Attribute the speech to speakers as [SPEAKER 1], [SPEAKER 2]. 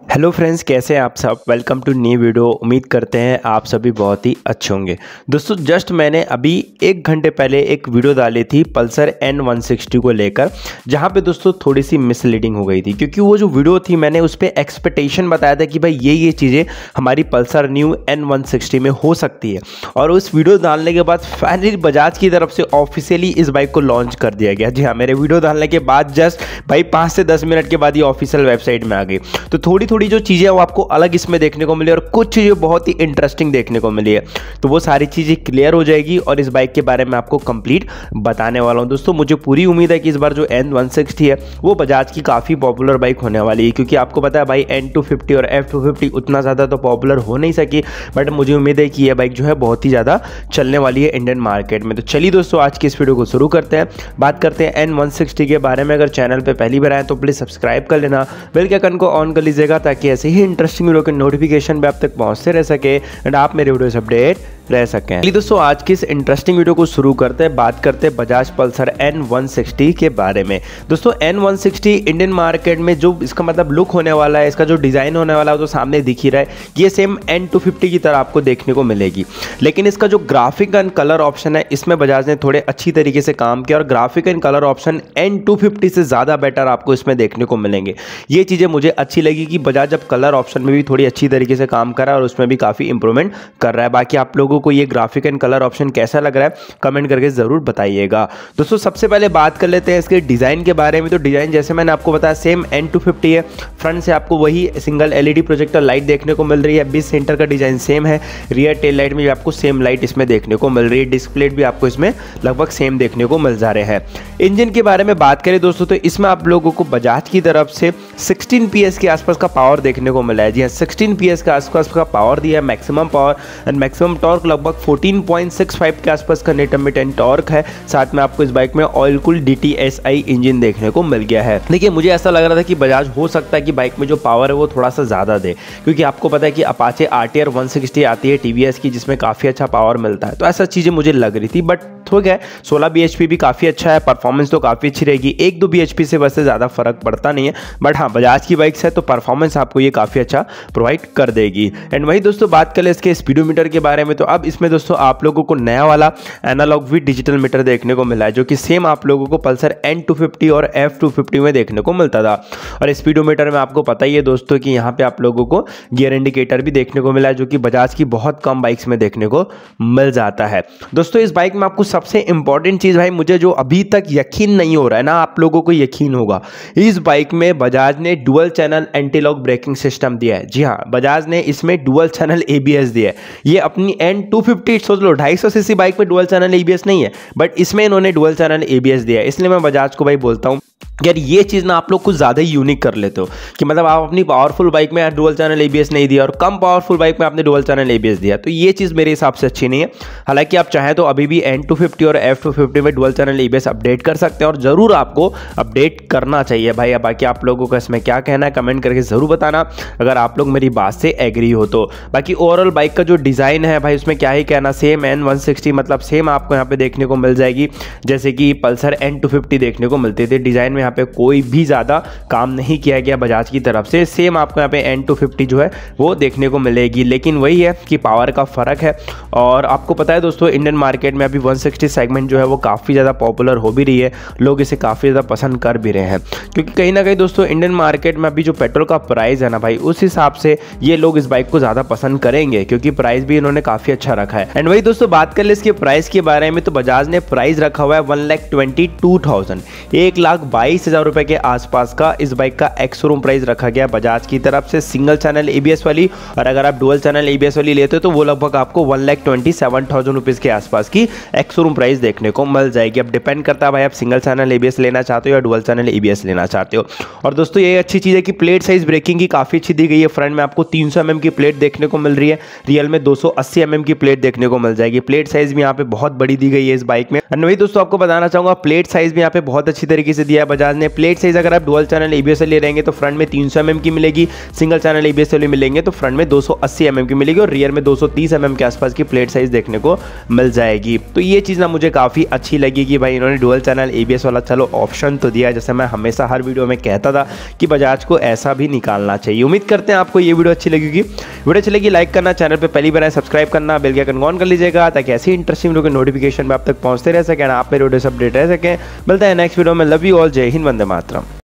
[SPEAKER 1] Hello friends, कैसे हैं आप सब। Welcome to new video. उम्मीद करते हैं आप सभी बहुत ही अच्छे होंगे। दोस्तों जस्ट मैंने अभी 1 घंटे पहले एक वीडियो डाली थी पल्सर N160 को लेकर, जहां पे दोस्तों थोड़ी सी मिसलीडिंग हो गई थी, क्योंकि वो जो वीडियो थी मैंने उस पर एक्सपेक्टेशन बताया था कि भाई ये चीज़ें हमारी पल्सर न्यू N160 में हो सकती है। और उस वीडियो डालने के बाद फाइनली बजाज की तरफ से ऑफिशियली इस बाइक को लॉन्च कर दिया गया। जी हाँ, मेरे वीडियो डालने के बाद जस्ट भाई 5 से 10 मिनट के बाद ये ऑफिशियल वेबसाइट में आ गई। तो थोड़ी जो चीज़ें वो आपको अलग इसमें देखने को मिली और कुछ चीज़ें बहुत ही इंटरेस्टिंग देखने को मिली है। तो वो सारी चीज़ें क्लियर हो जाएगी और इस बाइक के बारे में आपको कंप्लीट बताने वाला हूं। दोस्तों मुझे पूरी उम्मीद है कि इस बार जो N160 है वो बजाज की काफ़ी पॉपुलर बाइक होने वाली है, क्योंकि आपको पता है भाई N250 और F250 उतना ज़्यादा तो पॉपुलर हो नहीं सकी, बट मुझे उम्मीद है कि यह बाइक जो है बहुत ही ज़्यादा चलने वाली है इंडियन मार्केट में। तो चलिए दोस्तों आज की इस वीडियो को शुरू करते हैं, बात करते हैं N160 के बारे में। अगर चैनल पर पहली बार आए तो प्लीज़ सब्सक्राइब कर लेना, बेल के आइकन को ऑन कर लीजिएगा ताकि ऐसे ही इंटरेस्टिंग वीडियो के नोटिफिकेशन पे आप तक पहुंचते रह सके एंड आप मेरे वीडियो से अपडेट रह सकें। चलिए दोस्तों आज की इस इंटरेस्टिंग वीडियो को शुरू करते हैं, बात करते हैं बजाज पल्सर N160 के बारे में। दोस्तों N160 इंडियन मार्केट में जो इसका मतलब लुक होने वाला है, इसका जो डिज़ाइन होने वाला है तो सामने दिख ही रहा है, ये सेम N250 की तरह आपको देखने को मिलेगी। लेकिन इसका जो ग्राफिक एंड कलर ऑप्शन है इसमें बजाज ने थोड़े अच्छी तरीके से काम किया और graphic and colour option N250 से ज़्यादा बेटर आपको इसमें देखने को मिलेंगे। ये चीज़ें मुझे अच्छी लगी कि बजाज अब कलर ऑप्शन में भी थोड़ी अच्छी तरीके से काम कर रहा है और उसमें भी काफ़ी इंप्रूवमेंट कर रहा है। बाकी आप लोगों को ये ग्राफिक एंड कलर ऑप्शन कैसा लग रहा है कमेंट करके जरूर बताइएगा। दोस्तों सबसे पहले बात कर लेते हैं इसके डिजाइन के बारे में। तो डिजाइन जैसे मैंने आपको बताया सेम N250 है। फ्रंट से आपको वही सिंगल LED प्रोजेक्टर लाइट देखने को मिल रही है, बीच सेंटर का डिजाइन सेम है, रियर टेल लाइट में भी आपको सेम लाइट इसमें देखने को मिल रही है, डिस्प्ले भी आपको इसमें लगभग सेम देखने को मिल जा रहे हैं। इंजन के बारे में बात करें दोस्तों तो इसमें आप लोगों को बजाज की तरफ से 16 PS के आसपास का पावर देखने को मिला है। जी हाँ, 16 PS के आसपास का पावर दिया है, maximum power and maximum torque लगभग 14.65 के आसपास का नेट एमिटेंट टॉर्क है। साथ में आपको इस बाइक में ऑयल कूल्ड DTSI इंजन देखने को मिल गया है। देखिए मुझे ऐसा लग रहा था कि बजाज हो सकता है कि बाइक में जो पावर है वो थोड़ा सा ज़्यादा दे, क्योंकि आपको पता है कि अपाचे RTR 160 आती है TVS की जिसमें काफ़ी अच्छा पावर मिलता है, तो ऐसा चीज़ें मुझे लग रही थी। बट हो गया 16 bhp भी काफ़ी अच्छा है, परफॉर्मेंस तो काफ़ी अच्छी रहेगी, 1-2 bhp से वैसे ज़्यादा फर्क पड़ता नहीं है, बट हाँ बजाज की बाइक्स है तो परफॉर्मेंस आपको ये काफ़ी अच्छा प्रोवाइड कर देगी। एंड वही दोस्तों बात करें इसके स्पीडोमीटर के बारे में, तो अब इसमें दोस्तों आप लोगों को नया वाला एनालॉग विद डिजिटल मीटर देखने को मिला है, जो कि सेम आप लोगों को पल्सर N250 और F250 में देखने को मिलता था। और स्पीडोमीटर में आपको पता ही है दोस्तों कि यहाँ पे आप लोगों को गियर इंडिकेटर भी देखने को मिला है, जो कि बजाज की बहुत कम बाइक्स में देखने को मिल जाता है। दोस्तों इस बाइक में आपको सबसे इंपॉर्टेंट चीज़ भाई मुझे जो अभी तक यकीन नहीं हो रहा है ना, आप लोगों को यकीन होगा, इस बाइक में बजाज ने dual channel anti lock braking system दिया है। जी हाँ, बजाज ने इसमें डुअल चैनल ABS दिया है। ये अपनी N250 सोच लो 250 सीसी बाइक में डुअल चैनल ABS नहीं है, बट इसमें इन्होंने डुअल चैनल ABS दिया है। इसलिए मैं बजाज को भाई बोलता हूँ यार ये चीज़ ना आप लोग कुछ ज़्यादा ही यूनिक कर लेते हो कि मतलब आप अपनी पावरफुल बाइक में डुअल चैनल ABS नहीं दिया और कम पावरफुल बाइक में आपने डुअल चैनल ABS दिया, तो ये चीज़ मेरे हिसाब से अच्छी नहीं है। हालांकि आप चाहें तो अभी भी N250 और F250 में डुअल चैनल ABS अपडेट कर सकते हैं और ज़रूर आपको अपडेट करना चाहिए भाई। बाकी आप लोगों का इसमें क्या कहना है कमेंट करके ज़रूर बताना अगर आप लोग मेरी बात से एग्री हो तो। बाकी ओवरऑल बाइक का जो डिज़ाइन है भाई उसमें क्या ही कहना, सेम N160 मतलब सेम आपको यहाँ पे देखने को मिल जाएगी जैसे कि पल्सर N250 देखने को मिलती थी। डिज़ाइन में यहाँ पे कोई भी ज़्यादा काम नहीं किया गया बजाज की तरफ से, सेम आपको यहाँ पे N250 जो है वो देखने को मिलेगी। लेकिन वही है कि पावर का फ़र्क है। और आपको पता है दोस्तों इंडियन मार्केट में अभी 160 सेगमेंट जो है वो काफ़ी ज़्यादा पॉपुलर हो भी रही है, लोग इसे काफ़ी ज़्यादा पसंद कर भी रहे हैं, क्योंकि कहीं ना कहीं दोस्तों इंडियन मार्केट में अभी जो पेट्रोल का प्राइस है ना भाई, उस हिसाब से ये लोग इस बाइक को ज़्यादा पसंद करेंगे, क्योंकि प्राइस भी इन्होंने काफ़ी अच्छा रखा है। एंड वही दोस्तों बात कर ले इसके प्राइस के बारे में, तो बजाज ने प्राइस रखा हुआ है 1,22,000 1,22,000 रुपये के आसपास का इस बाइक का एक्स शोरूम प्राइस रखा गया बजाज की तरफ से, सिंगल चैनल ABS वाली। और अगर आप डुअल चैनल ABS वाली लेते हो तो वो लगभग आपको 1,27,000 रुपीज़ के आसपास की एक्स शोरूम प्राइस देखने को मिल जाएगी। अब डिपेंड करता है भाई आप सिंगल चैनल ABS लेना चाहते हो या डुअल चैनल ABS लेना चाहते हो। और दोस्तों ये अच्छी चीज़ है कि प्लेट साइज ब्रेकिंग की काफ़ी अच्छी दी गई है। फ्रंट में आपको 300 mm की प्लेट देखने को मिल रही है, रियल में 280 mm की की प्लेट देखने को मिल जाएगी। प्लेट साइज भी यहाँ पे बहुत बड़ी दी गई है इस बाइक में। और वही दोस्तों आपको बताना चाहूंगा प्लेट साइज भी यहाँ पे बहुत अच्छी तरीके से दिया है बजाज ने। प्लेट साइज अगर आप डुअल चैनल एबीएस ले रहेंगे तो फ्रंट में 300 mm की मिलेगी, सिंगल चैनल एबीएस वाली मिलेंगे तो फ्रंट में 280 mm की मिलेगी और रियर में 230 mm के आसपास की प्लेट साइज देखने को मिल जाएगी। तो ये चीज़ ना मुझे काफ़ी अच्छी लगी कि भाई इन्होंने डुअल चैनल एबीएस वाला चलो ऑप्शन तो दिया, जैसे मैं हमेशा हर वीडियो में कहता था कि बजाज को ऐसा भी निकालना चाहिए। उम्मीद करते हैं आपको ये वीडियो अच्छी लगेगी। वीडियो अच्छी लगी लाइक करना, चैनल पर पहली बार आए सब्सक्राइब करना, बेल के आइकन ऑन कर लीजिएगा ताकि ऐसी इंटरेस्टिंग वीडियो के नोटिफिकेशन में आप तक पहुंचते रह सकें, आप मेरे वीडियो से अपडेट रह सकें। मिलते हैं नेक्स्ट वीडियो में। लव यू ऑल, जय हिंद, वंदे मातरम।